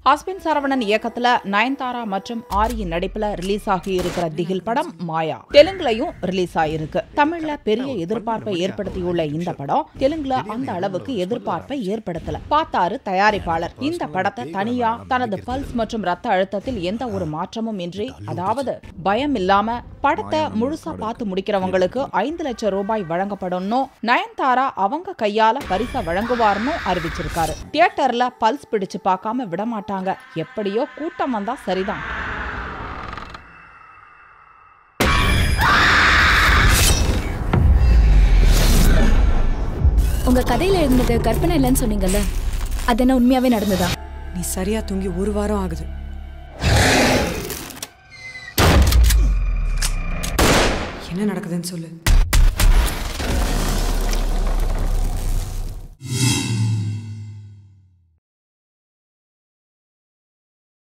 Husband Saravanan இயக்கத்துல நயன்தாரா மற்றும் ஆரியின் நடிப்புல ரிலீஸ் ஆகி இருக்கிற திகில் படம் மாயா தெலுங்குலயும் ரிலீஸ் ஆயிருக்கு. தமிழ்ல பெரிய எதிர்பார்ப்பை ஏற்படுத்தியுள்ள இந்த படம் தெலுங்குல அந்த அளவுக்கு எதிர்பார்ப்பை ஏற்படுத்தல. பார்த்தாரு தயாரிப்பாளர். இந்த படத்தை தனியா தனது பல்ஸ் மற்றும் ரத்த அழுத்தத்தில் எந்த ஒரு மாற்றமும் இன்றி, அதாவது பயம் இல்லாம படத்தை முழுசா பார்த்து முடிக்கிறவங்களுக்கு 5 லட்சம் ரூபாய் வழங்கப்படும்னு நயன்தாரா அவங்க கையால பரிசா வழங்குவார்னு அறிவிச்சிருக்காரு. தியேட்டர்ல பல்ஸ் பிடிச்சு பார்க்காம விடமாட்டாங்க. எப்படியோ கூட்டம் வந்தா சரிதான். உங்க கதையில இருந்தது கற்பனை இல்லைன்னு சொன்னீங்கல்ல, அது என்ன உண்மையாவே நடந்ததா? நீ சரியா தூங்கி 1 வாரம் ஆகுது. என்ன நடக்குதுன்னு சொல்லு.